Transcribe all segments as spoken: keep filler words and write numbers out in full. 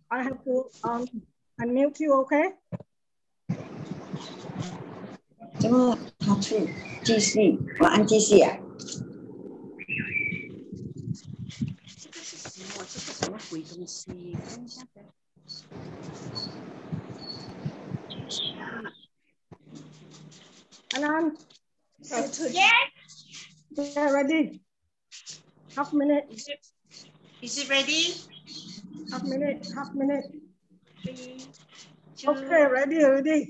I have to um, unmute you, okay? 怎么他去继续？我按继续啊。这个是什么？这是什么鬼东西？看一下呗。 Anan. Yes. Yeah, ready. Half minute. Is it, is it ready? Half minute. Half minute. Three, two. Okay, ready, ready.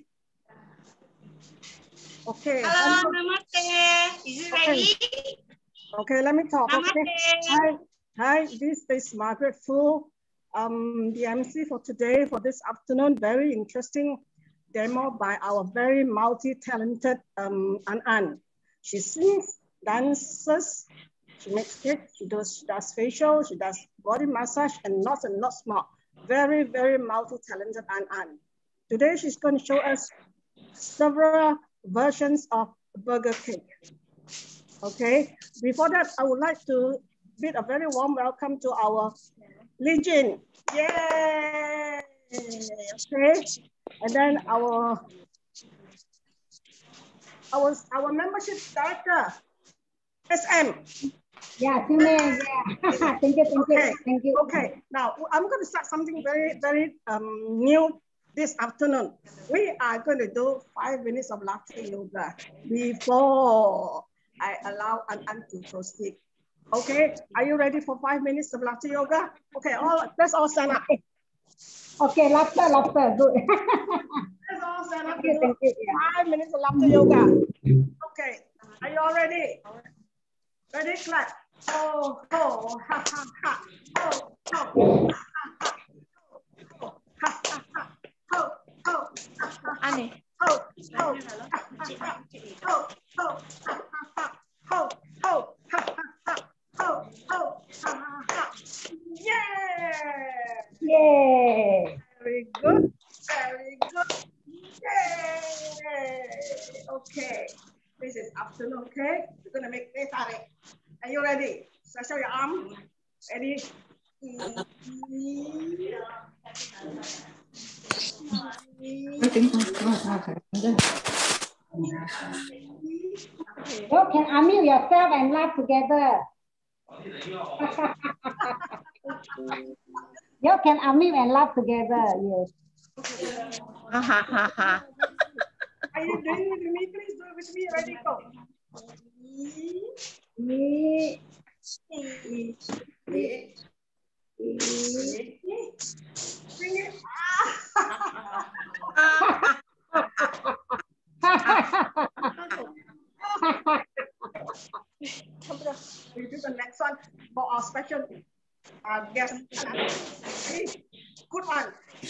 Okay. Hello, namaste. Is it okay. ready? Okay, let me talk. Namaste. Okay. Hi, hi. This is Margaret Fu, um, the M C for today, for this afternoon. Very interesting demo by our very multi-talented um, Anan. She sings, dances, she makes cake, she does, she does facial, she does body massage, and lots and lots more. Very, very multi-talented Anan. Today, she's going to show us several versions of burger cake. Okay, before that, I would like to bid a very warm welcome to our Legion. Yay! Okay, and then our our our membership director, S M. Yeah, yeah. Thank you, thank okay. you, thank you. Okay, now I'm going to start something very, very um, new this afternoon. We are going to do five minutes of laughter yoga before I allow Anan to proceed. Okay, are you ready for five minutes of laughter yoga? Okay, all let's all stand up. Okay, laughter, laughter, good. Let's all stand up. Thank you, thank you. Five minutes of laughter yoga. Okay, are you all ready? Ready, clap. Oh, oh, ha, ha, ha. Oh, oh, ha, ha, ha. Oh, oh, ha, ha, ha. Annie. Oh, oh, ha, ha, ha. Oh, oh, ha, ha, ha. Oh, oh, ha, ha, ha. Oh, oh, ha, ha, ha. Yeah! Yay! Very good. Very good. Yay! Okay. This is afternoon, okay? We're going to make this tarik. Are you ready? Stretch out your arm. Ready? You can unmute yourself and laugh together. You can unmute and laugh together. Yes. Ha ha ha ha. Are you doing it with me? Please do it with me. Ready? Go. Me. Bring it. We do the next one for our special uh, guest. Good one.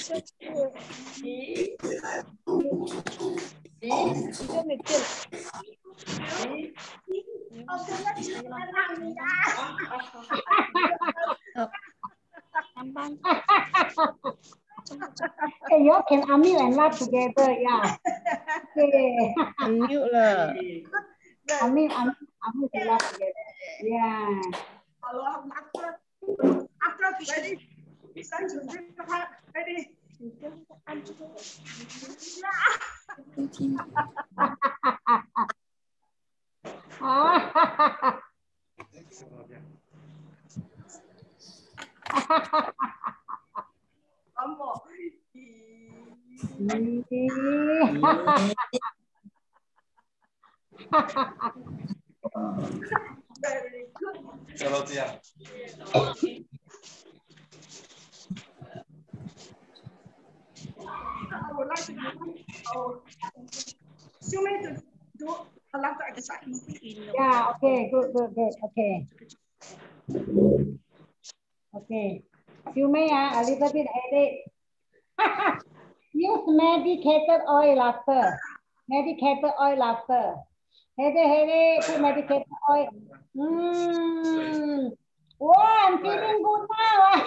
Hey, you can unmute and laugh together. Yeah. Okay. Unmute lah. Unmute, unmute, unmute and laugh together. Yeah. After, after, ready? Stand to drink the heart. Ready? One more. Very good. I would like to oh, assuming to do a laughter exercise. Yeah, okay, good, good, good. Okay. Okay. You may uh, a little bit headache. Use medicated oil laughter. Medicated oil laughter. Headache, headache, put medicated oil. Mm. Wow, I'm feeling good now.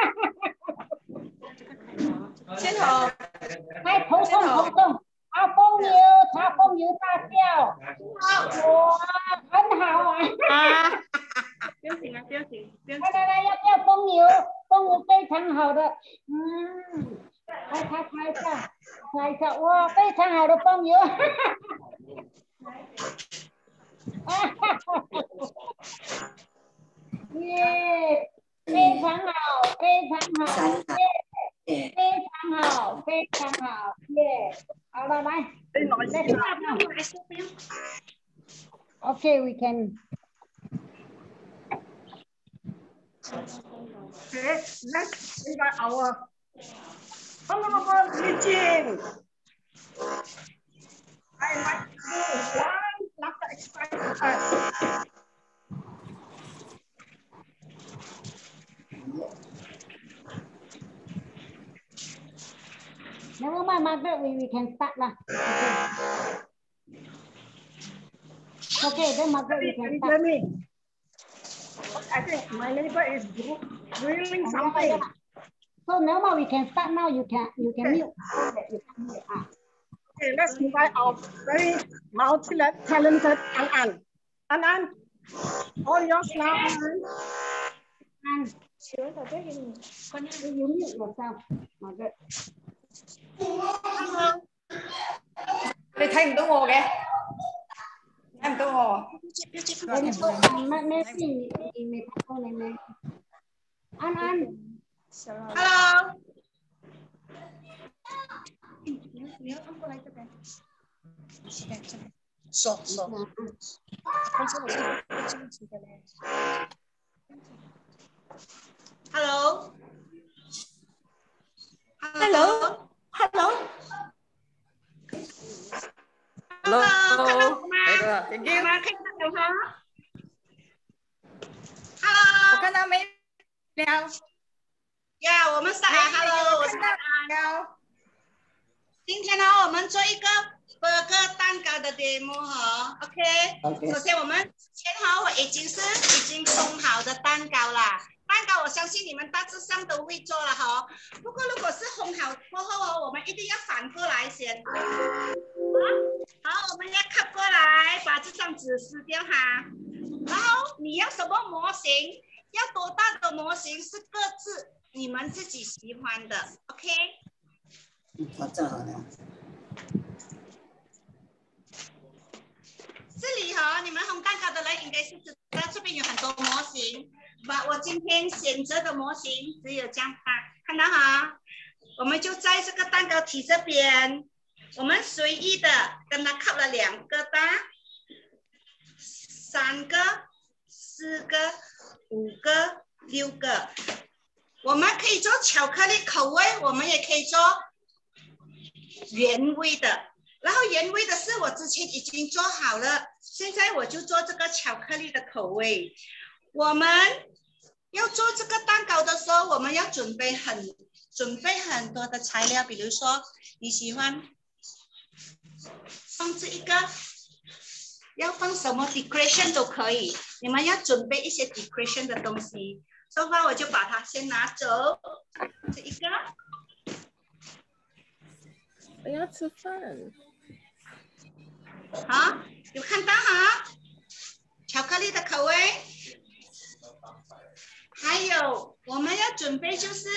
先头， 哎，头痛头痛，擦风油，擦风油大笑，哇，很好啊！ 啊，不要紧啊，不要紧，不要紧。 来来来，要不要风油？风油非常好的， 嗯，来猜猜一下，猜一下，哇，非常好的朋友。耶，非常好，非常好，耶，非常好，非常好，耶。好了，来，let's start now. Okay, we can. Okay, let's invite our honorable meeting. I invite you one laughter exercise. Never mind, Margaret, we, we can start lah. Okay. Okay, then Margaret, we can start. Me. I think my neighbor is grilling something. So now we can start now. You can you can mute. You can mute. Ah. Okay, let's invite our very multi-talented Anan. Anan, all yours now. And you mute yourself, Margaret. Mày thấy mình đúng hồ kìa. Em đúng hồ. Maybe may thako na may. An An. Hello. So, so. Hello. Hello. Hello. Hello. Hello. Thank you. 妈，看到有吗 ？Hello。 我看到没了。 呀，我们是 Hello， 我是安。今天呢，我们做一个 burger 蛋糕的 demo 哈 ，OK。首先我们切好，我已经是已经烘好的蛋糕啦。蛋糕我相信你们大致上都会做了哈。不过如果是烘好过后哦，我们一定要反过来先。好，我们要 cut 过来，把这张纸撕掉哈。然后你要什么模型？要多大的模型是各自你们自己喜欢的 ，OK？ 好，正好呢。 这里哈、哦，你们烘蛋糕的人应该是知道这边有很多模型，把我今天选择的模型只有这样大，看到哈？我们就在这个蛋糕体这边，我们随意的跟它 cut 了两个大，三个、四个、五个、六个。我们可以做巧克力口味，我们也可以做原味的。然后原味的是我之前已经做好了，现在我就做这个巧克力的口味。我们要做这个蛋糕的时候，我们要准备很准备很多的材料，比如说你喜欢放这一个，要放什么 decoration 都可以，你们要准备一些 decoration 的东西。收发我就把它先拿走，这一个。 我要吃饭。 好，有看到哈？巧克力的口味。还有我们要准备就是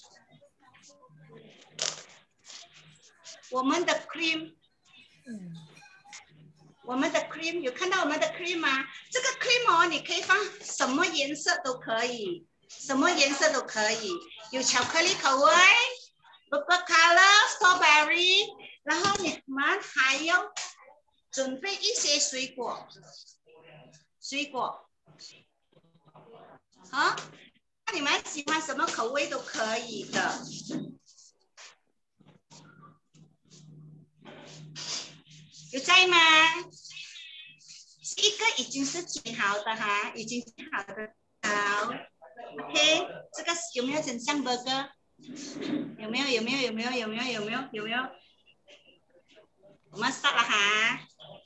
我们的 cream。嗯。我们的 cream 有看到我们的 cream 吗？这个 cream 哦，你可以放什么颜色都可以，什么颜色都可以，有巧克力口味 ，purple color、strawberry， 然后你们还要准备一些水果，水果，好，那你们喜欢什么口味都可以的。有在吗？一个已经是剪好的哈，已经剪好的好 ，OK， 这个有没有很像 burger？ 有没有？有没有？有没有？有没有？有没有？有没有？我们 start 了哈。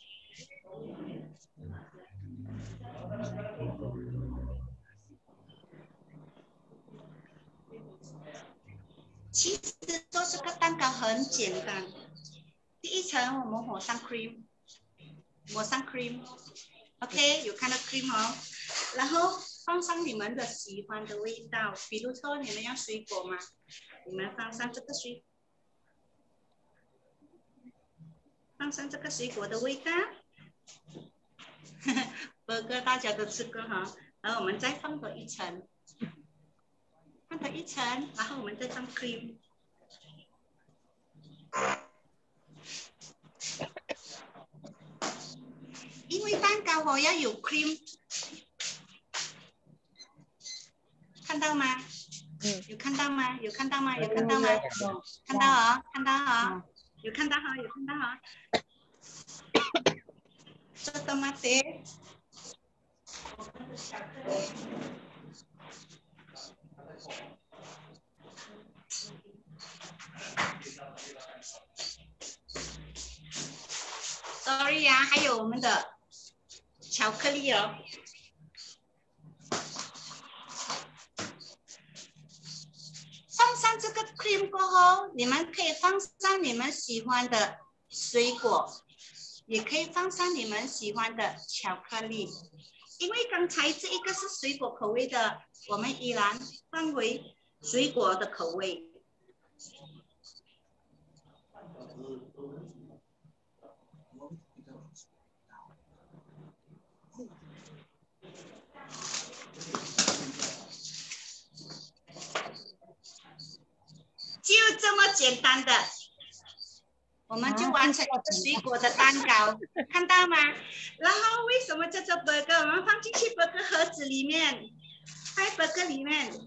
其实做这个蛋糕很简单。第一层我们抹上 cream， 抹上 cream，OK， 有看到 cream 哦，然后放上你们的喜欢的味道，比如说你们要水果嘛， 你们放上这个水，放上这个水果的味道。burger 大家都吃过哈，然后我们再放多一层，放多一层，然后我们再放 cream。因为蛋糕哦要有 cream， 看到吗？嗯，有看到吗？有看到吗？有看到吗？看到啊，看到啊，有看到哈，有看到哈。做 tomate， sorry 啊，还有我们的巧克力哦。放上这个 cream 过后，你们可以放上你们喜欢的水果，也可以放上你们喜欢的巧克力。因为刚才这一个是水果口味的，我们依然放回水果的口味。就这么简单的，我们就完成一个水果的蛋糕，看到吗？然后为什么叫做 burger？ 我们放进去 burger 盒子里面，在 burger 里面，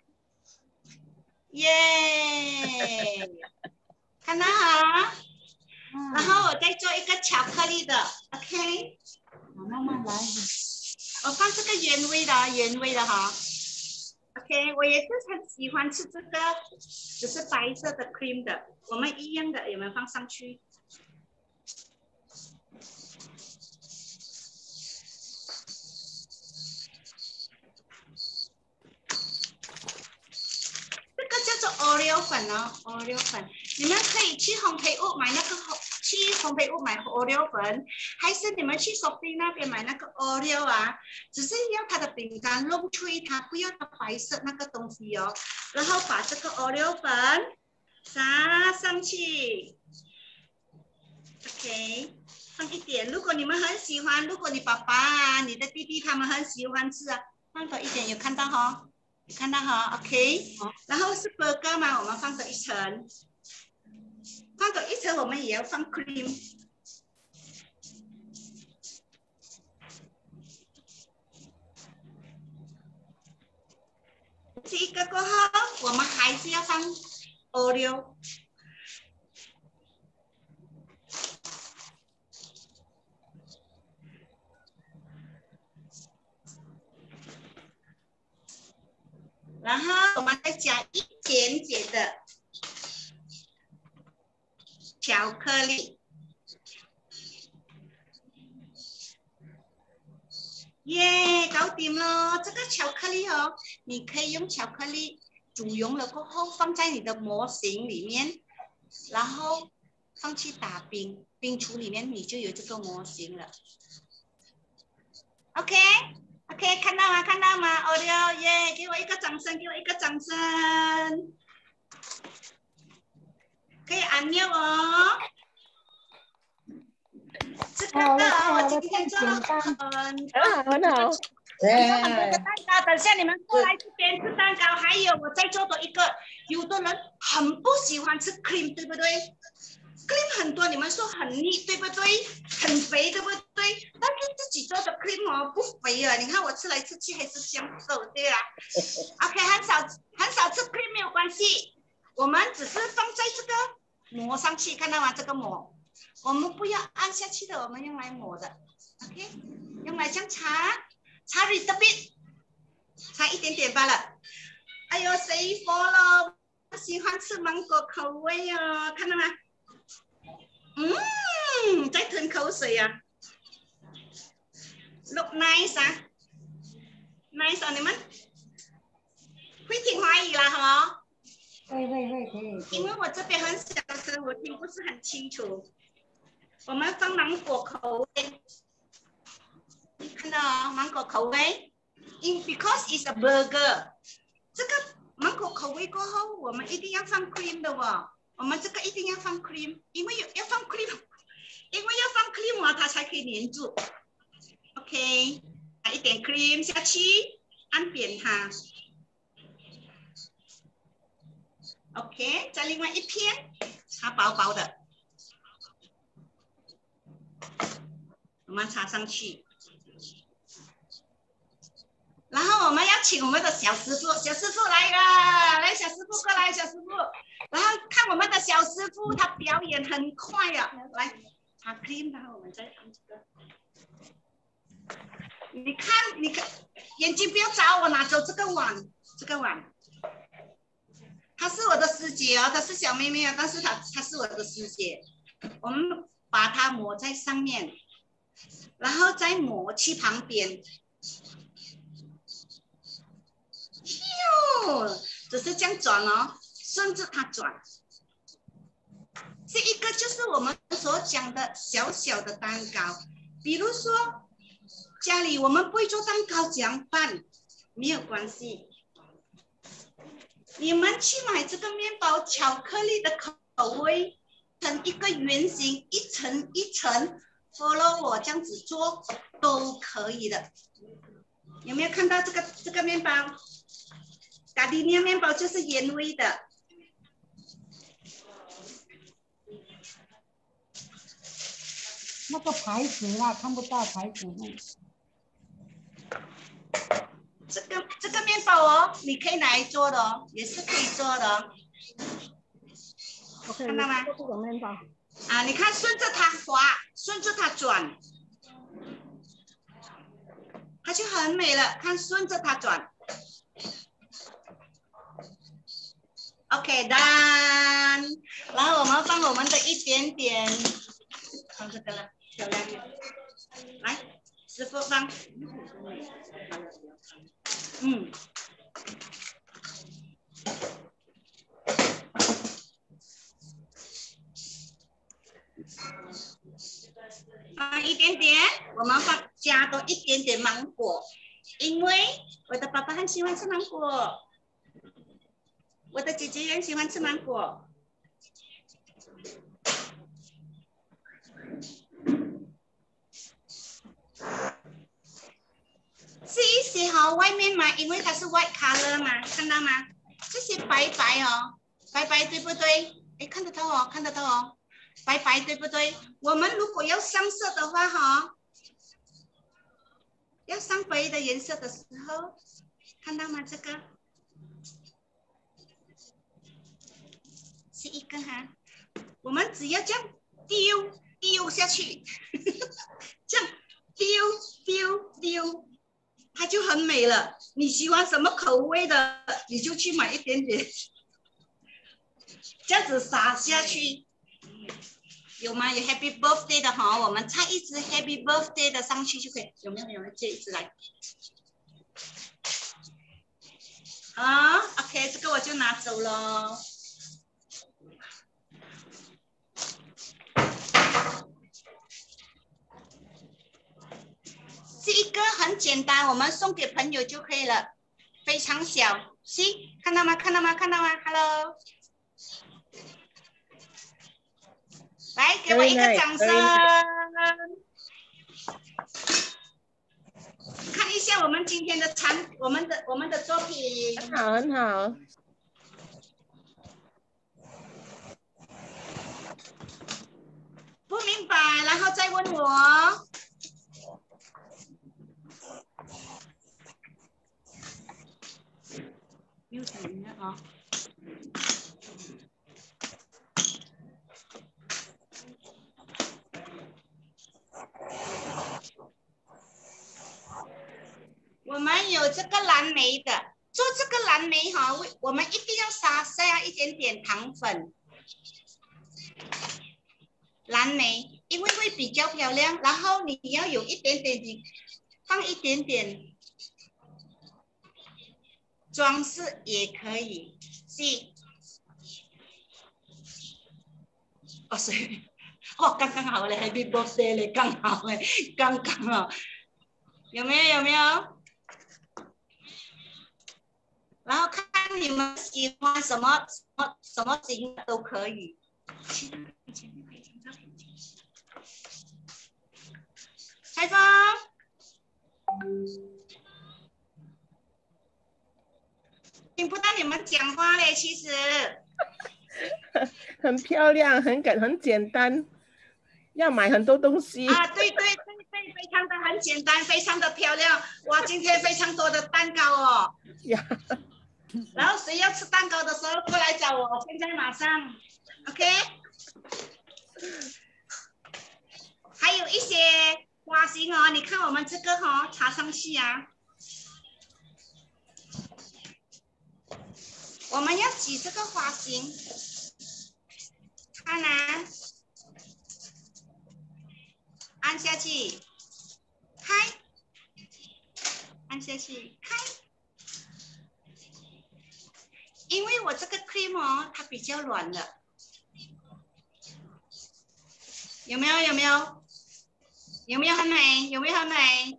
耶！看到哈？然后我再做一个巧克力的 ，OK？ 慢慢来。 我放这个原味的，原味的哈。OK， 我也是很喜欢吃这个，只是白色的 cream 的，我们一样的有没有放上去？这个叫做 Oreo 粉哦 ，Oreo 粉，你们可以去烘焙屋买那个去烘焙屋买 Oreo 粉，还是你们去 shopping 那边买那个 Oreo 啊？只是要它的饼干弄脆，它不要它白色那个东西哦。然后把这个 Oreo 粉撒上去 ，OK， 放一点。如果你们很喜欢，如果你爸爸啊、你的弟弟他们很喜欢吃啊，放多一点，有看到哈？有看到哈 ？OK， 然后是 burger 嘛，我们放多一层。放多一层，我们也要放 cream。这一个过后，我们还是要放 Oreo。然后我们再加一点点的巧克力。耶，搞定了！这个巧克力哦，你可以用巧克力煮溶了过后放在你的模型里面，然后放去打冰，冰橱里面你就有这个模型了。OK OK， 看到吗？看到吗 ？Oreo， 耶！给我一个掌声，给我一个掌声。可以按钮哦。这个呢，我今天做了很很好很多很多的蛋糕，等下你们过来这边吃蛋糕。还有我再做多一个，有的人很不喜欢吃 cream， 对不对 ？cream 很多，你们说很腻，对不对？很肥，对不对？但是自己做的 cream 哦不肥啊，你看我吃来吃去还是香瘦，对啦。OK， 很少很少吃 cream 没有关系，我们只是放在这个膜上去，看到吗？这个膜。我们不要按下去的，我们用来抹的 ，OK， 用来这样擦，擦一点点，擦一点点罢了。哎呦，谁佛了？喜欢吃芒果口味哦，看到吗？嗯，在吞口水呀、啊。Look nice 啊 ，nice 啊，你们会听华语啦哈？ 会会会可以。 因为我这边很小声，我听不是很清楚。我们放芒果口味，你看到啊，芒果口味 ，in because it's a burger， 这个芒果口味过后，我们一定要放 cream 的哦。我们这个一定要放 cream， 因为要放 cream， 因为要放 cream 啊，它才可以粘住。OK， 打一点 cream 下去，按扁它。OK， 再另外一片，它薄薄的，我们插上去。然后我们要请我们的小师傅，小师傅来了，来，小师傅过来，小师傅。然后看我们的小师傅，他表演很快啊，来，插 cream， 然后我们再按这个。你看，你看，眼睛不要眨，我拿走这个碗，这个碗。她是我的师姐哦，她是小妹妹啊，但是她她是我的师姐。我们把它抹在上面，然后再抹去旁边。哟，只是这样转哦，顺着它转。这一个就是我们所讲的小小的蛋糕。比如说，家里我们不会做蛋糕，怎样办？没有关系，你们去买这个面包，巧克力的口味，成一个圆形，一层一层 ，follow 我这样子做都可以的。有没有看到这个这个面包？卡迪尼亚面包就是原味的。 那个牌子啦，看不到牌子。 这个这个面包哦，你可以拿来做的哦，也是可以做的哦。 OK， 看到吗？ 这种面包啊，你看顺着它滑，顺着它转，它就很美了。看顺着它转。OK， done。然后我们放我们的一点点，放这个了，漂亮的。来，师傅放。嗯。放一点点，我们放加多一点点芒果，因为我的爸爸很喜欢吃芒果，我的姐姐也很喜欢吃芒果。这一些哈、哦，外面嘛，因为它是 white color 嘛，看到吗？这些白白哦，白白对不对？哎，看得到哦，看得到哦，白白对不对？我们如果要上色的话哈、哦，要上白的颜色的时候，看到吗？这个是一个哈，我们只要这样丢丢下去，这样丢丢丢。它就很美了。你喜欢什么口味的，你就去买一点点，这样子撒下去，有吗？有 Happy Birthday 的哈，我们插一支 Happy Birthday 的上去就可以。有没有？有没有？这一支来。好 ，OK， 这个我就拿走了。这一个很简单，我们送给朋友就可以了，非常小。See， 看到吗？看到吗？看到吗 ？Hello， 来给我一个掌声。看一下我们今天的产，我们的我们的作品。 很好，很好。 不明白，然后再问我。没有停的啊。我们有这个蓝莓的，做这个蓝莓哈，我们一定要撒下一点点糖粉。蓝莓，因为会比较漂亮，然后你要有一点点，你放一点点。装饰也可以，是哦，所以哦，刚刚好嘞 ，Happy Birthday 嘞，刚好嘞，刚刚好，有没有？有没有？然后看你们喜欢什么什么什么型的都可以。蔡总，听不到你们讲话嘞，其实。 很漂亮，很简很简单，要买很多东西啊，对对对对，非常的很简单，非常的漂亮。哇，今天非常多的蛋糕哦。 呀。 然后谁要吃蛋糕的时候过来找我，现在马上 ，OK。还有一些花型哦，你看我们这个哈、哦，插上去啊。我们要挤这个花型，看啊，按下去，开，按下去，开。因为我这个 cream 哦，它比较软的，有没有？有没有？有没有很美？有没有很美？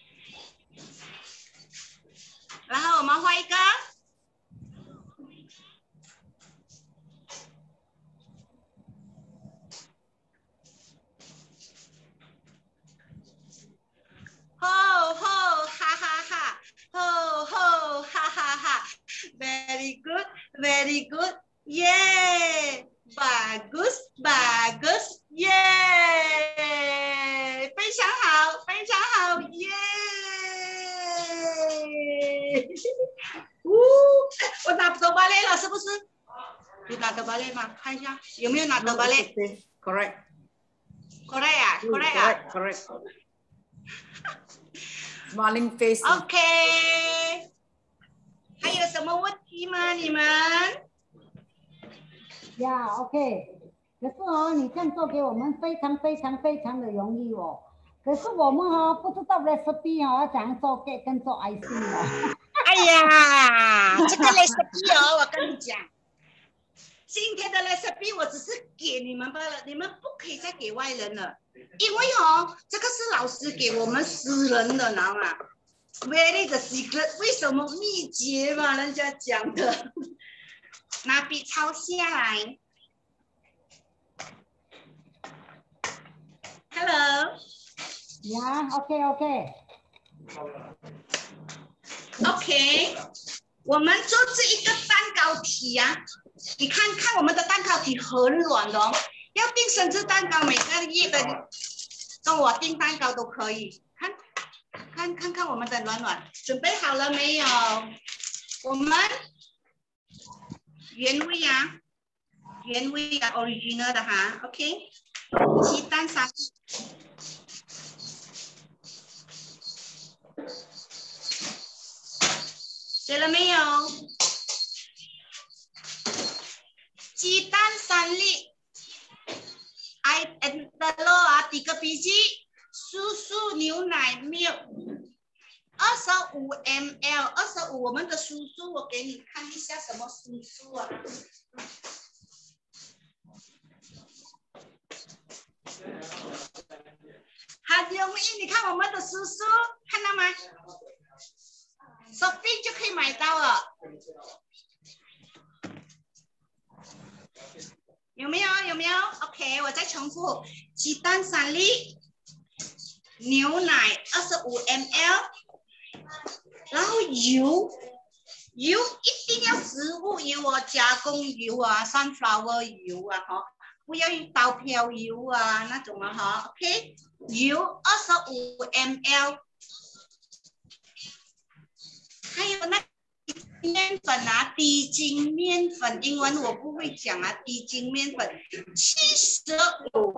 然后我们画一个。吼吼哈哈哈，吼吼哈哈哈 ，very good, very good, yeah, bagus, bagus, yeah， 非常好，非常好，耶、yeah ！呜，我拿德巴类了，是不是？你拿德巴类吗？看一下有没有拿德巴类 ？Correct. Correct 啊 ，correct 啊 ，correct. Smiling face. OK， 还有什么问题吗？你们？ 呀 ，OK。可是哦，你这样做给我们非常非常非常的容易哦。可是我们哦不知道 recipe 哦，怎样做 cake 跟做 icing 哦。 哎呀，这个 recipe 哦，我跟你讲，今天的 recipe 我只是给你们罢了，你们不可以再给外人了。因为哦，这个是老师给我们私人的，知道吗 ？Very 的 secret， 为什么秘诀嘛？人家讲的，拿笔抄下来。Hello。 呀 ，OK OK。 OK， 我们做这一个蛋糕体呀、啊，你看看我们的蛋糕体很软的哦。要订生日蛋糕，每个月的跟我订蛋糕都可以。看，看看看我们的软软，准备好了没有？我们原味啊，原味啊 ，original 的哈 ，OK。鸡蛋沙律，写了没有？鸡蛋三粒。I and the law 啊，第个笔记，叔叔牛奶 milk 二十五 ml， 二十五，我们的叔叔，我给你看一下什么叔叔啊？很容易，你看我们的叔叔，看到吗 ？Shopping 就可以买到了。有没有？有没有 ？OK， 我再重复：鸡蛋三粒，牛奶二十五 ml， 然后油，油一定要植物油啊，加工油啊 ，sunflower 油啊，哈，不要用刀漂油啊那种啊，哈 ，OK， 油二十五 ml， 还有那。面粉啊，低筋面粉，英文我不会讲啊，低筋面粉七十五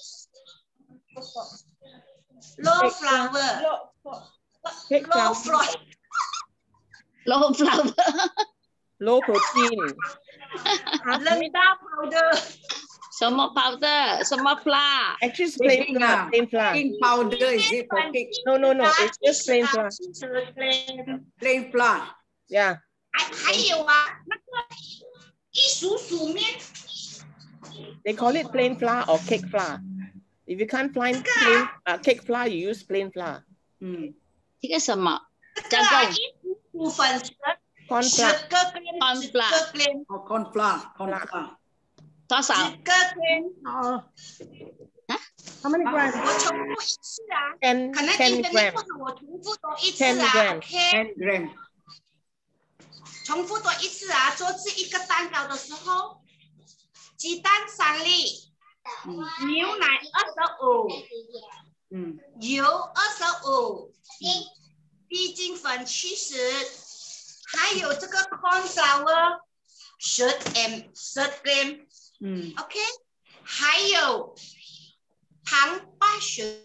，low flour，low flour， low flour，low protein， 冷大powder， 什么 powder， 什么 flour？Actually plain flour, plain flour. Plain powder is it for cake? No, no, no, it's just plain flour. Plain flour. Yeah. 还还有啊，那个一数数面。 They call it plain flour or cake flour. If you can't find plain uh, cake flour, you use plain flour. 嗯，这个什么？ 这个一数数粉丝， 十 corn 个 gram， 十个 gram。 哦 ，corn flour，corn flour。 多少？ 十个 gram。 哦。How many grams？ 我重复一次啊。 ten 可能 ten 英文 gram 不好，我重复多一次 ten 啊。 gram OK。 ten gram。 重复多一次啊！做这一个蛋糕的时候，鸡蛋三粒， 嗯， 牛奶二十五， 嗯， 油二十五，低筋粉七十，还有这个 corn flour 十 m 十 gram， 嗯 ，OK， 还有糖八十。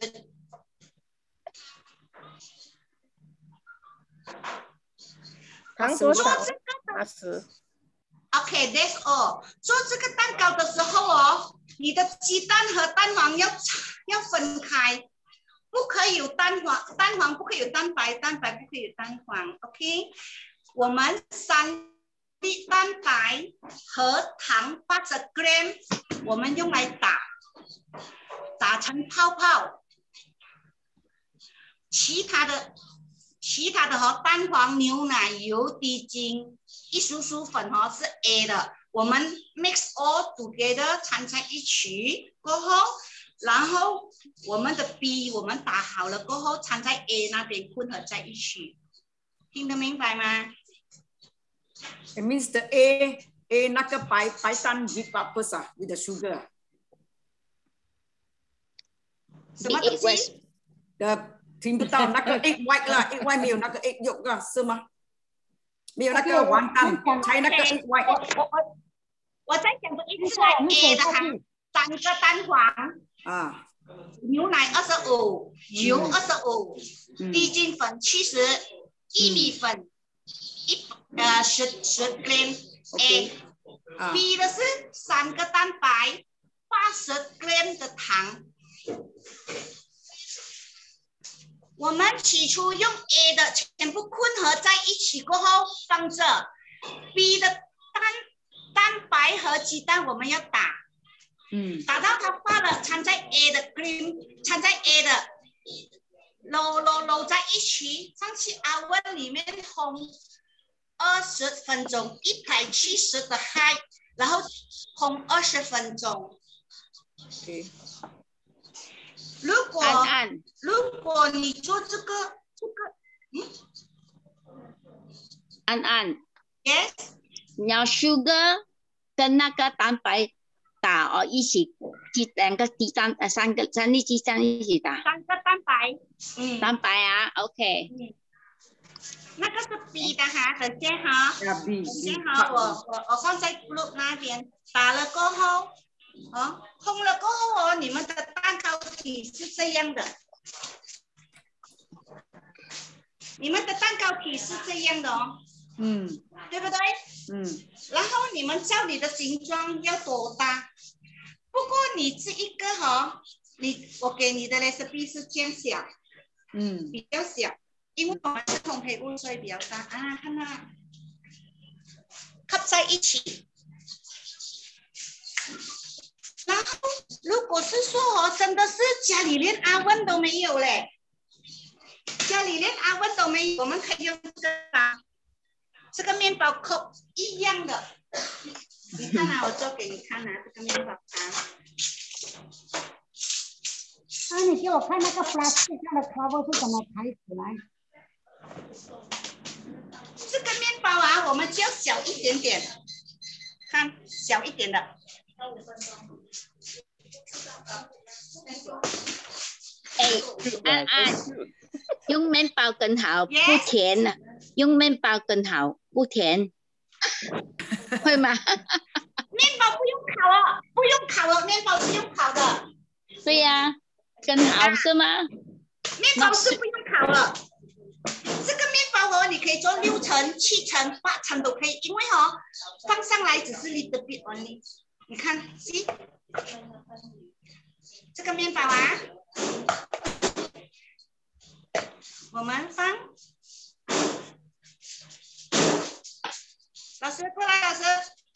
糖多少？ 做这个八十。 OK，that's all。做这个蛋糕的时候哦，你的鸡蛋和蛋黄要要分开，不可以有蛋黄，蛋黄不可以有蛋白，蛋白不可以有蛋黄。OK， 我们三粒蛋白和糖八十 gram， 我们用来打，打成泡泡。其他的。其他的哈、哦，蛋黄、牛奶、油、低筋、一叔叔粉哈、哦、是 A 的，我们 mix all together 掺在一起过后，然后我们的 B 我们打好了过后掺在 A 那边混合在一起，听得明白吗 ？It means the A A 那个白白蛋 whip up first 啊 ，with the sugar。 什么东西？ 的。听不到那个 egg white 啦 ，egg white 没有那个 egg yolk 啦，是吗？没有那个黄蛋，才那个 egg white。 我我我再讲多一次来 A 的哈，三个蛋黄啊， 牛奶二十五，油二十五，低筋粉七十，薏米粉一呃十十 gram A，B 的是三个蛋白，八十 gram 的糖。我们起初用 A 的全部混合在一起过后放着 ，B 的蛋蛋白和鸡蛋我们要打，嗯，打到它化了，掺在 A 的 cream， 掺在 A 的，揉揉揉在一起，放去 oven 里面烘二十分钟，一百七十的 high， 然后烘二十分钟。 Okay. 如果安安如果你做这个这个，嗯， 安安 ，yes， 你要 sugar 跟那个蛋白打哦一起，鸡两个鸡蛋呃三个三粒鸡蛋一起打。 三个蛋白，嗯， 蛋白啊 ，OK。 嗯，那个是 B 的哈，等下哈，等下哈，我我我放在 group 那边，打了过后。哦，烘了过后哦，你们的蛋糕体是这样的，你们的蛋糕体是这样的哦，嗯，对不对？嗯，然后你们照你的形状要多大？不过你这一个哈、哦，你我给你的 recipe 是这样小，嗯，比较小，因为我们是烘焙物，所以比较大啊，看到，合在一起。然后，如果是说哦，真的是家里连阿温都没有嘞，家里连阿温都没有，我们可以用这个啊，这个面包扣一样的。你看啊，我做给你看啊，这个面包盘。 啊，你给我看那个 plastic 上的 cover 是怎么排起来？ 这个面包啊，我们就要小一点点，看小一点的。 哎，安安，用面包更好，不甜了。用面包更好，不甜，会吗？ 面包不用烤了，不用烤了，面包是用烤的。 对呀、啊，更好是吗？ 面包是不用烤了。这个面包哦，你可以做六层、七层、八层都可以，因为哦，放上来只是 little bit only。你看 ，see， 这个面包啊，我们放。老师过来，老师，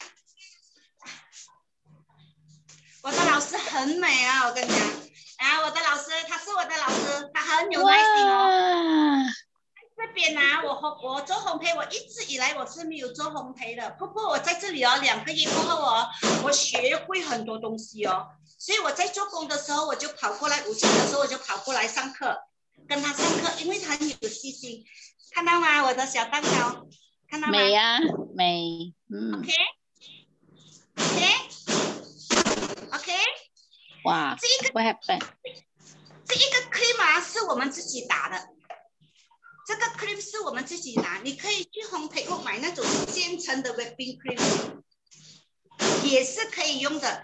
我的老师很美啊，我跟你讲，啊，我的老师，他是我的老师，他很有耐心哦。 这边啊，我我做烘焙，我一直以来我是没有做烘焙的。不过我在这里哦，两个月过后哦，我学会很多东西哦。所以我在做工的时候，我就跑过来，午休的时候我就跑过来上课，跟他上课，因为他很有细心。看到吗？我的小蛋糕，看到吗？ 美啊，美，嗯。 OK OK OK。 哇， 这一个 what happened？ 这一个 cream 啊，是我们自己打的。这个 cream 是我们自己打，你可以去烘焙屋买那种现成的 whipping cream， 也是可以用的。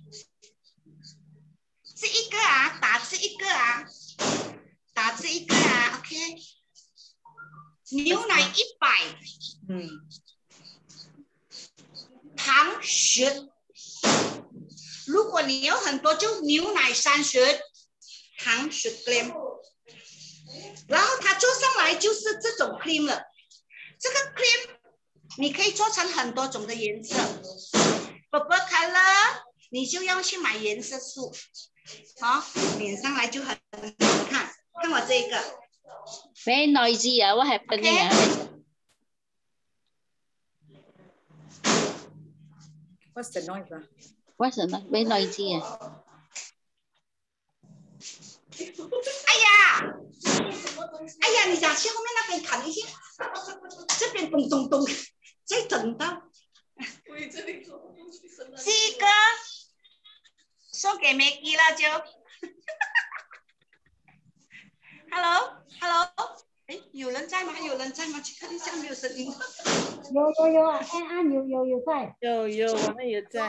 这一个啊，打这一个啊，打这一个啊 ，OK。牛奶一百， 嗯， 糖十。如果你有很多，就牛奶三十，糖十 gram。然后它做上来就是这种 cream 了。这个 cream 你可以做成很多种的颜色 ，purple color 你就要去买颜色素，好、哦，粘上来就很好看。看我这个 ，very noisy 啊 ，what happening 啊 ？What's the noise 啊 ？What's the noise? Very noisy 啊。 哎呀，哎呀，你想去后面那边看一下，这边咚咚咚，再等到。这个送给 Maggie 了就。Hello Hello， 哎，有人在吗？有人在吗？去看一下，没有声音。 有有有，安安有有有在。 有有，我们也在。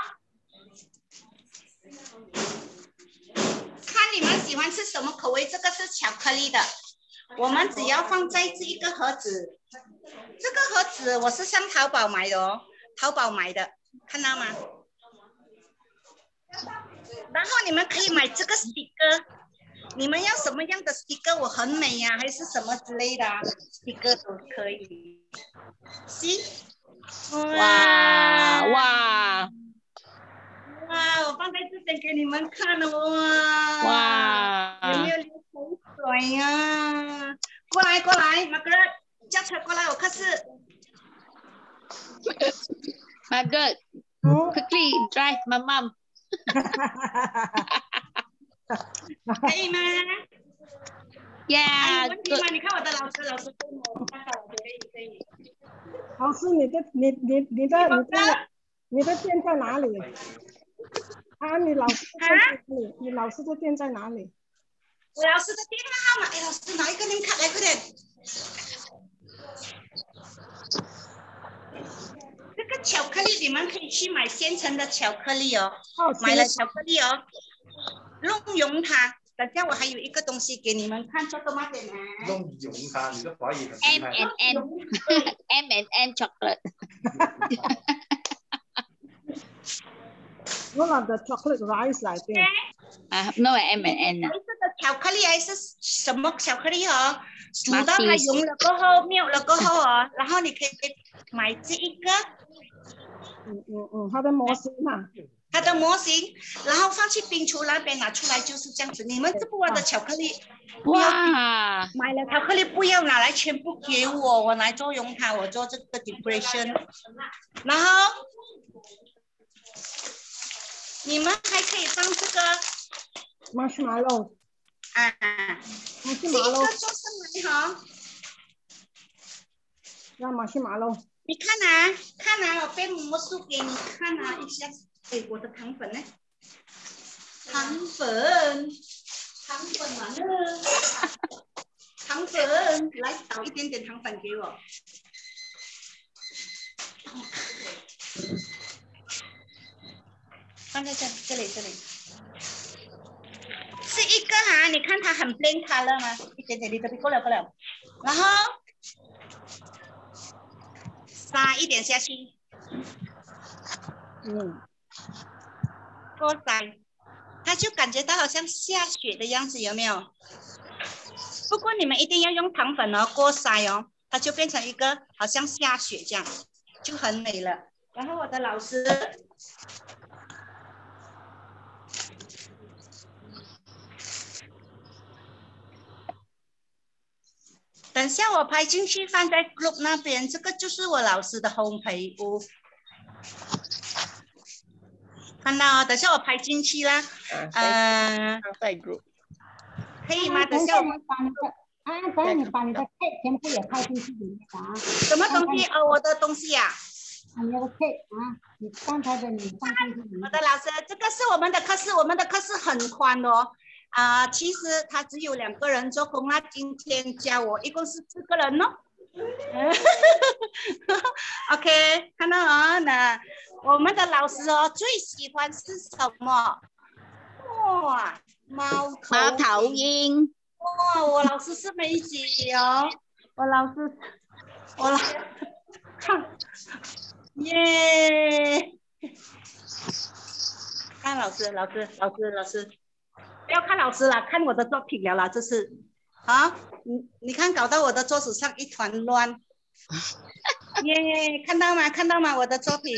看你们喜欢吃什么口味，这个是巧克力的，我们只要放在这一个盒子，这个盒子我是上淘宝买的哦，淘宝买的，看到吗？然后你们可以买这个 sticker， 你们要什么样的 sticker？ 我很美呀、啊，还是什么之类的、啊、sticker 都可以。行， 哇哇哇！我放在这边给你们看了哇！ 哇！ 有没有流口水呀？过来过来 ，Margaret， 驾车过来，我看是。 Margaret， quickly drive my mom。 可以吗 ？Yeah， 有问题吗？你看我的老师，老师跟我看到了，可以可以。 老师，你的你你你的你的你的店在哪里？啊，你老师的店在哪里？你老师的店在哪里？ 我老师的电话号码，哎，老师拿一个 name card 来，快点。这个巧克力你们可以去买现成的巧克力哦，买了巧克力哦，弄溶它。等下我还有一个东西给你们看，这个嘛点啊。 弄溶它，你的华语很厉 M 害。 and N，M and N chocolate。 One of the chocolate rice, I think. 啊 ，no M and N 啊。 这个巧克力还是什么巧克力哦？煮到它溶了过后，没有了过后哦，然后你可以买这一个。 嗯嗯嗯，它的模型嘛。 它的模型，然后放去冰橱那边拿出来就是这样子。你们这部分的巧克力， 哇， 买了巧克力不要拿来全部给我，我来做用它，我做这个 decoration。然后你们还可以放这个 marshmallow 啊，这一个做上来哈。 那 marshmallow， 你看啊，看啊，我变魔术给你看啊，一下。哎，我的糖粉呢？糖粉，糖粉完了，糖粉，来倒一点点糖粉给我。放在这这里这里。是一个哈、啊，你看它很 plain color 吗？一点点，你这边过了过了，然后撒一点下去。 嗯。 过筛，它就感觉到好像下雪的样子，有没有？不过你们一定要用糖粉哦，过筛哦，它就变成一个好像下雪这样，就很美了。然后我的老师，等等下我拍进去放在 group 那边，这个就是我老师的烘焙屋。看到、哦，等下我拍进去啦。嗯、呃， 在 group 可以吗？等下我把你的，啊，等下你把你的 cake 全部也拍进去里面啊。 什么东西？哦，我的东西呀、啊。 你的 cake 啊，你刚才的你放进去里面。 我的老师，这个是我们的课室，我们的课室很宽哦。啊、呃，其实他只有两个人做工啊，今天教我一共是四个人哦。OK， 看到啊、哦，那我们的老师哦，最喜欢是什么？哇，猫头猫头鹰。 哇，我老师是梅姐哦，我老师，我老看，耶！看老师，老师，老师，老师，不要看老师了，看我的作品了啦，这是啊，你你看搞到我的桌子上一团乱，耶！看到吗？看到吗？我的作品，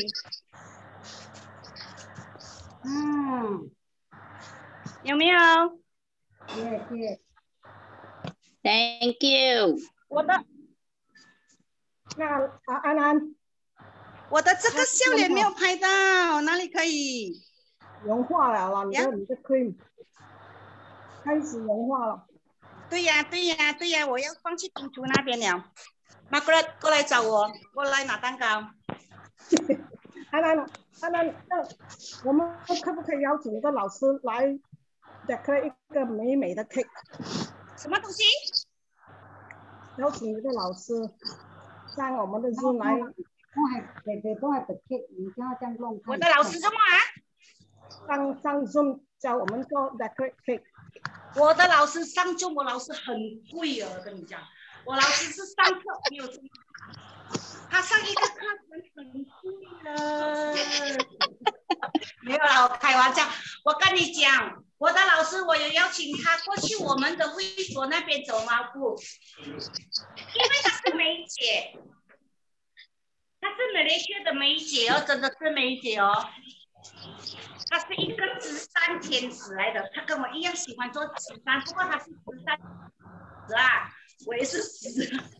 嗯，有没有？ 谢谢。 Thank you。 我的那啊安安， 我的这个笑脸没有拍到，哪里可以？ 融化了啦，你的你的 cream 开始融化了。 对呀、啊、对呀、啊、对呀、啊，我要放去冰橱那边了。Margaret 过来找我，过来拿蛋糕。 安安安安，那我们可不可以邀请一个老师来 decorate 一个美美的 cake？ 什么东西？ 邀请一个老师上我们的 Zoom 来。 我係地地都係 cake， 你叫他這樣弄。 我的老師做乜啊？ 上上 Zoom 教我們做 decorate cake。 我的老師上 Zoom， 我老師很貴啊，我跟你講，我老師是上課沒有，他上一個課程很貴啊。沒有啦，我開玩笑。我跟你講，我的老師我有邀請他過去我們的會所那邊走貓步，因為他是梅姐。她是馬來西亞的梅姐哦，真的是梅姐哦。她是一個慈善天使來的，她跟我一樣喜歡做慈善，不過她是慈善死啊，我也是死。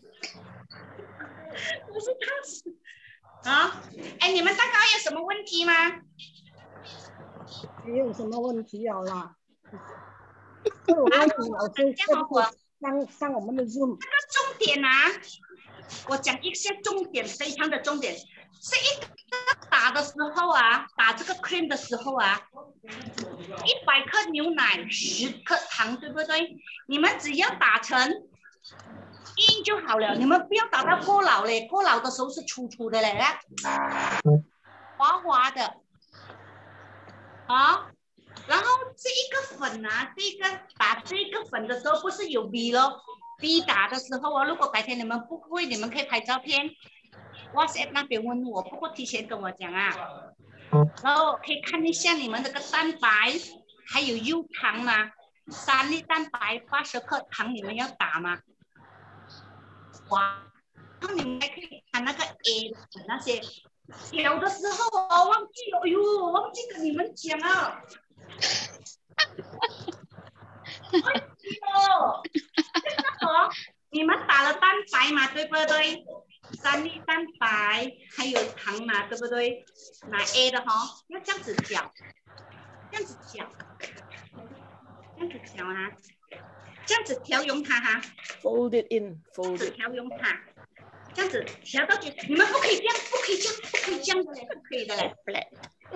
我是她死啊！哎，你們蛋糕有什麼問題嗎？ 沒有什麼問題了啦。我問你老師，是不是上上我們的 Zoom？ 這個重點啊！我講一下重點，非常的重點，是一個打的時候啊，打這個 cream 的時候啊，一百克牛奶，十克糖，對不對？你們只要打成硬就好了，你們不要打到過老嘞，過老的時候是粗粗的嘞，滑滑的，啊，然後這一個粉啊，這個打這個粉的時候不是有 B 咯？B 打的時候啊，如果改天你們不會，你們可以拍照片 ，WhatsApp 那邊問我，不過提前跟我講啊，然後可以看一下你們這個蛋白，還有柚糖嗎？三粒蛋白，八十克糖，你們要打嗎？哇，然後你們還可以看那個 A 那些，小的時候我忘記了，哎呦，我忘記跟你們講啊。哎呦！你們打了蛋白嘛，對不對？三粒蛋白，還有糖嘛，對不對？拿 A 的哈，要這樣子攪，這樣子攪，這樣子攪啊，這樣子調勻它哈。 Fold it in, fold it. 調勻它，這樣子調到底，你們不可以這樣，不可以這樣，不可以這樣的嘞，不可以的嘞。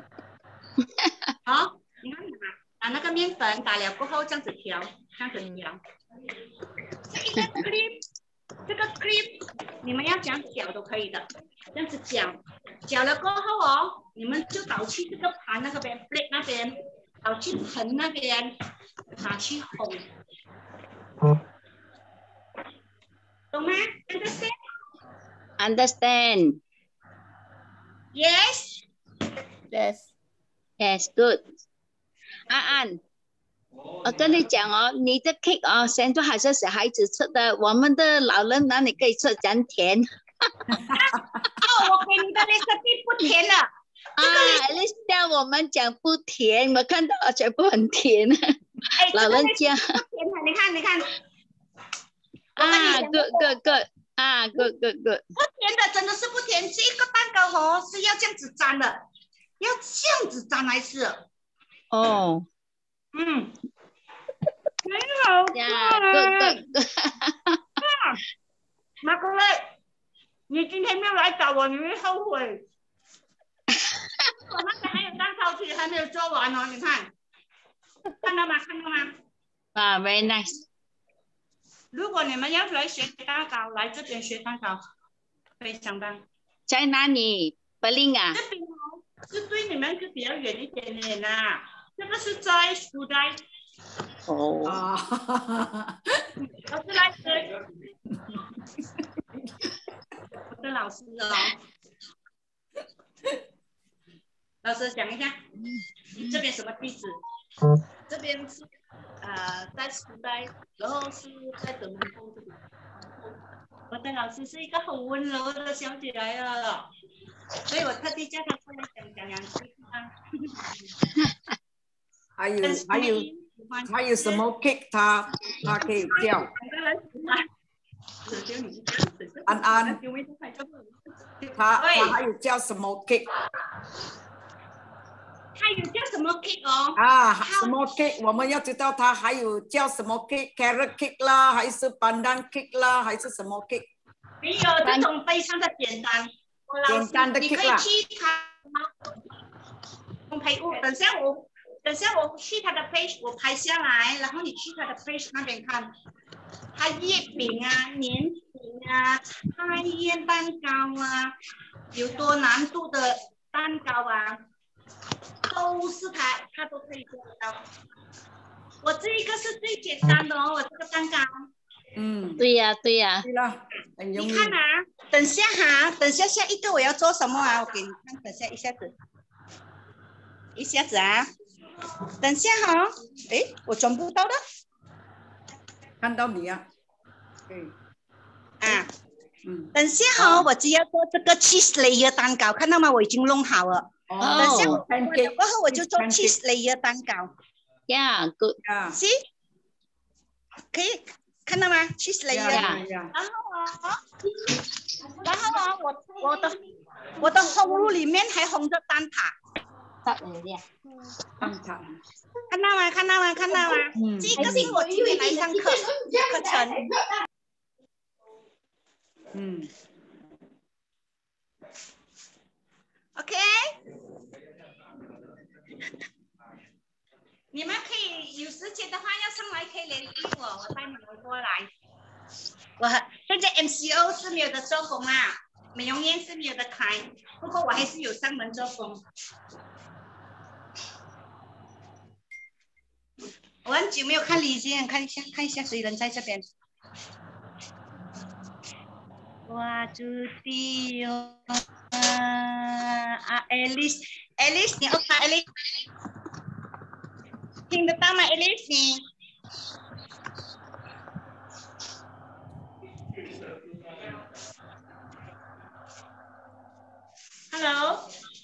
好，你看拿拿那個麵粉打了過後，這樣子調，這樣子調。這一個 cream， 這個 cream 你們要這樣攪都可以的，這樣子攪，攪了過後哦，你們就倒去這個盤那個邊 plate 那邊，倒去盆那邊，拿去烘，懂嗎 ？Understand? Understand. Yes. Yes. Yes, good. 安安。我跟你講哦，你的 cake 哦，現在還是小孩子吃的，我們的老人哪裡可以吃這樣甜？ 哦，我給你的 recipe 不甜了。 啊 ，at least 叫我們講不甜，我看到全部很甜。老人家。 甜的，你看，你看。 啊 ，good good good 啊 ，good good good。 不甜的，真的是不甜。这个蛋糕哦是要这样子粘的，要这样子粘来吃。 哦。 嗯。很好吃。 呀 ，good good good。 马格瑞，你今天没有来找我，你会后悔。我那边还有蛋糕皮还没有做完哦，你看，看到吗？看到吗？ 啊 ，very nice。 如果你们要来学蛋糕，来这边学蛋糕，非常棒。 在哪里？柏林啊？ 这边哦，是对你们是比较远一点点啦。这个是在苏代。 哦。 啊， 我是来自我的老师哦。老师讲一下，这边什么地址？这边是呃在苏代，然后是在德门峰这边。我的老师是一个很温柔的小姐来了，所以我特地叫她过来讲讲两句话。 还有还有还有什么 cake 他他可以叫？安安，他他还有叫什么 cake？ 他有叫什么 cake 哦？ 啊，什么 cake？ 我们要知道他还有叫什么 cake？carrot cake 啦，还是 pandan cake 啦，还是什么 cake？ 没有，这种非常的简单。 简单的 cake 啦。 你可以去他陪我，等下我等下我去他的 page， 我拍下来，然后你去他的 page 那边看，他月饼啊、年饼啊、菜叶蛋糕啊，有多难度的蛋糕啊。都是他，他都可以做得到。我这一个是最简单的哦，我这个蛋糕。 嗯， 对呀、啊，对呀、啊。 对了， 你看啊，等下哈，等下下一个我要做什么啊？我给你看，等下一下子，一下子啊，等下哈、哦，诶，我转不到的。 看到你啊。 嗯。啊。 嗯。 等下哈、哦，我只要做这个 cheese layer 蛋糕，看到吗？我已经弄好了。 哦， 等下我过后我就做 cheese layer 蛋糕。 Yeah, good. See， 可以看到吗 ？cheese layer。然后啊，然后啊，我我的我的烘炉里面还烘着蛋挞。 蛋挞。 蛋挞。 看到吗？看到吗？看到吗？ 嗯。 这个是我今天来上课课程。 嗯。 OK， 你们可以有时间的话要上来可以联系我，我带你们过来。我现在 M C O 是没有的做工啦，美容院是没有的开，不过我还是有上门做工。我很久没有看李健，看一下看一下谁人在这边。哇，朱迪哦。啊 ，Alice， Alice， 你 OK Alice， 听得到吗 Alice？ 你 ，Hello，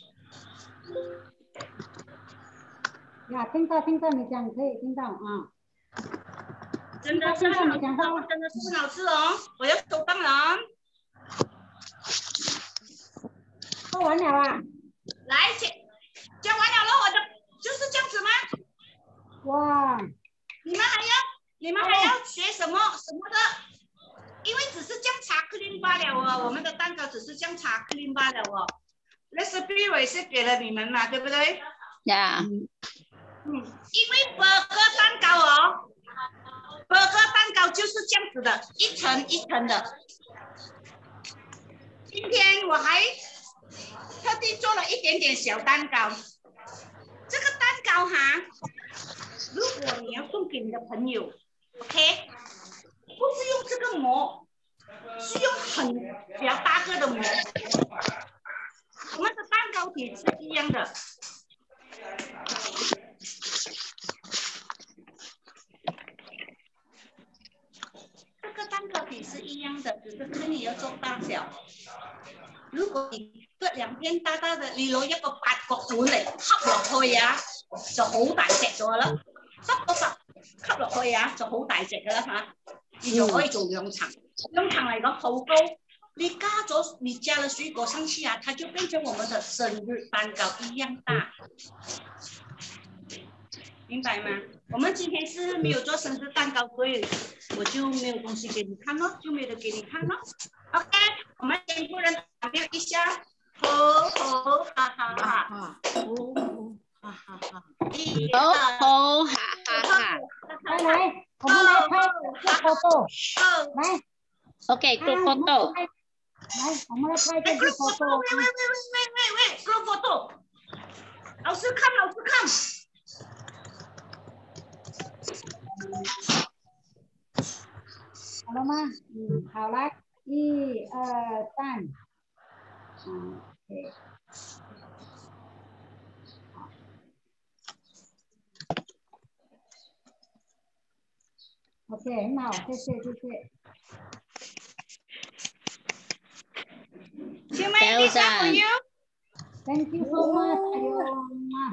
呀，听到听到你讲可以听到啊。 真的是很好吃哦，真的是很好吃哦，我要收档了。 做完了啊？ 来，教完了了，我的就是这样子吗？ 哇！ 你们还要你们还要学什么什么的？因为只是这样查克力罢了哦，我们的蛋糕只是这样查克力罢了哦。recipe 我也是给了你们嘛，对不对？ 呀。 嗯。嗯，因为 burger 蛋糕哦 ，burger 蛋糕就是这样子的，一层一层的。今天我还特地做了一点点小蛋糕。这个蛋糕哈，如果你要送给你的朋友 ，OK， 不是用这个膜，是用很比较大个的膜。我们的蛋糕体是一样的。这个蛋糕体是一样的，只是看你要做大小。如果你得兩片大大嘅，你攞一個八角碗嚟吸落去啊，就好大隻咗啦。濕嗰十吸落去啊，就好大隻噶啦嚇。 你就可以做兩層。兩層嚟講好高，你加咗你加了水果上去啊，它就變成我們的生日蛋糕一樣大，明白嗎？我們今天是沒有做生日蛋糕，所以我就沒有東西給你看咯，就沒得給你看咯。OK， 我們全部人打掉一下，吼吼哈哈哈，吼吼哈哈哈， 好好哈哈哈。 來來，我們來拍個 photo， 來 ，OK， group photo， 來，我們來拍個 group photo， 喂喂喂喂喂喂 ，group photo， 老師看，老師看。 好了嗎？嗯，好，來，一二三，嗯 ，OK， 好 ，OK， 很好，謝謝，謝謝。 小妹，this one for you. Thank you so much. Ayo,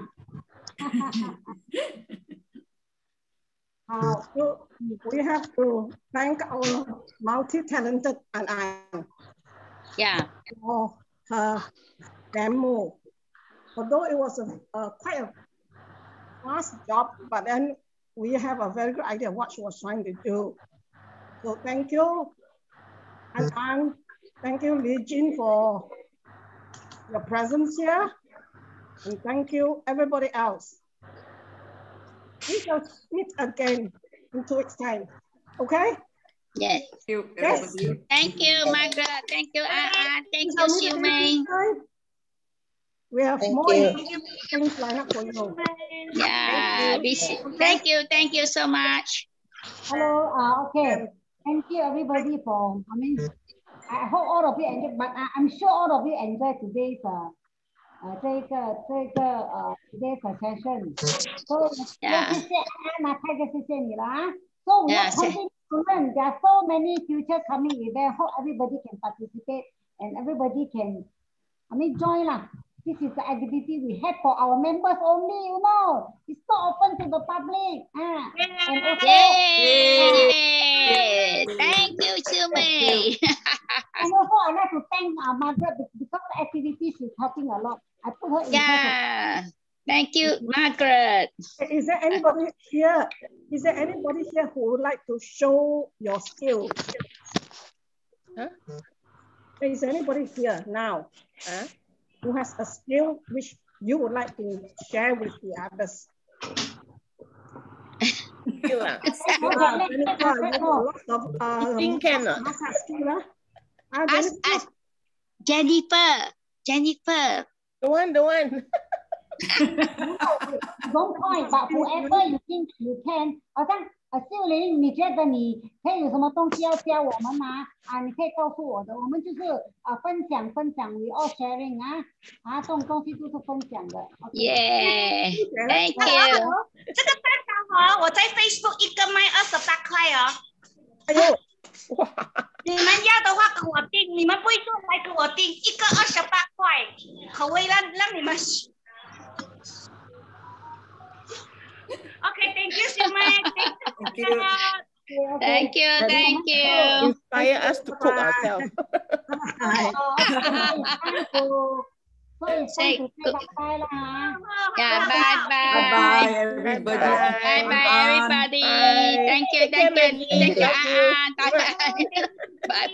Uh, so we have to thank our multi-talented Anan Yeah. for her demo. Although it was a, a quite a fast job, but then we have a very good idea of what she was trying to do. So thank you, Anan. Thank you, Li Jin, for your presence here. And thank you, everybody else. We shall meet again in two weeks' time. Okay? Yes. Thank you, Yes. everybody. Thank you, Margaret. Thank you, Anan. Thank you, Siêu Minh. We have Thank more you. interesting things lined up for you. Yeah. Be Thank you. Thank you so much. hello. Uh, okay. Thank you, everybody, for coming. I hope all of you enjoy, but I, I'm sure all of you enjoy today's uh, uh, 这个这个呃 today's session. So, Yeah. 谢谢安娜，太哥，谢谢你了啊。So we Yeah, will continue to learn. There are so many future coming events. Hope everybody can participate and everybody can, I mean, join lah. This is the activity we have for our members only, you know. It's not open to the public. Ah, and also, Yay! Thank you, Siêu Minh. and also I like to thank uh, Margaret because the activity she's helping a lot. I put her in charge of. Yeah. Thank you, Margaret. Is there anybody here? Is there anybody here who would like to show your skill? Huh? Is there anybody here now Huh? who has a skill which you would like to share with the others? Skill ah. Uh, Jennifer, you have a lot of uh, Eating can ah. massage skill, huh? Uh, Ask, Jennifer, ask Jennifer. Jennifer. The one, the one. Don't point, but whoever you think you can， 好像呃秀玲，你觉得你可以有什么东西要教我们吗？啊，你可以告诉我的，我们就是啊分享分享 ，we all sharing 啊啊，这种东西都是分享的。 Yeah. Thank 这 you. 个蛋糕哦，我在 Facebook 一个卖二十八块哦。 哎呦， 哇， 你们要的话跟我订，你们不会做来跟我订，一个二十八块，口味让让你们。OK，thank you, 小妹 Thank you. Thank you. Thank you. Inspire us to cook ourselves. 所以三十岁拜拜了啊！ Yeah. Bye Bye bye. bye, everybody. Bye bye, everybody. Bye. Thank you. Thank you. Thank you, Anan. Bye bye.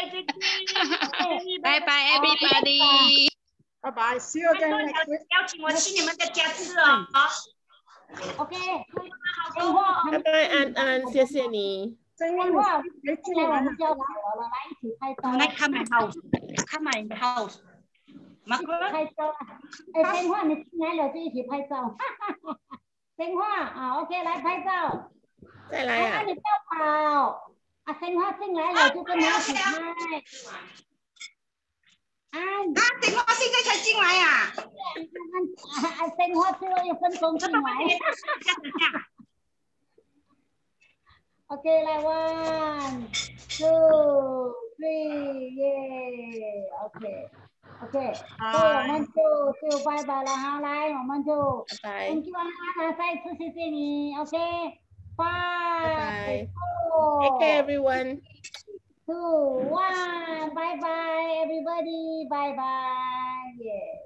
Bye bye, everybody. bye bye. See you again next week. 邀请我去你们的家吃哦。 OK，电话， 拜拜，安安，谢谢你。 真的， 电话， 没进现在我来们就要走了，来一起拍照。 来看 my house， 看 my house。马哥， 拍照啊！哎，电话你进来了就一起拍照。电话啊 ，OK， 来拍照。 再来啊！ 你不要跑。啊，电话进来了就跟你一起拍。啊， 电话现在才进来呀！ 啊，电话最后一分钟进来。OK， 来 ，one two three， 耶 ，OK，OK， 所以我们就就拜拜了哈，来，我们就拜拜。 ，Thank you 啊，再一次谢谢你 ，OK。 Five, Bye. four, Take care, everyone. two, one. Bye bye, everybody. Bye bye. Yeah.